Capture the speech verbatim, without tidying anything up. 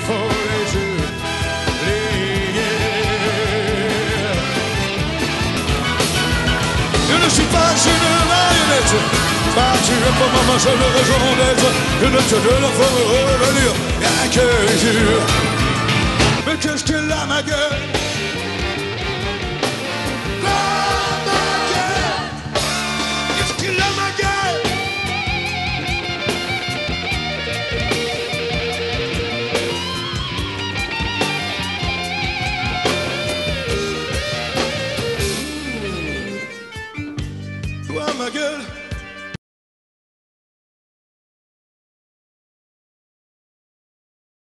font les yeux. Je ne suis pas une marionnette, partir pour ma seule raison d'être. Je ne te la ferai revenir, rien que jure. Mais qu'est-ce qu'elle a ma gueule?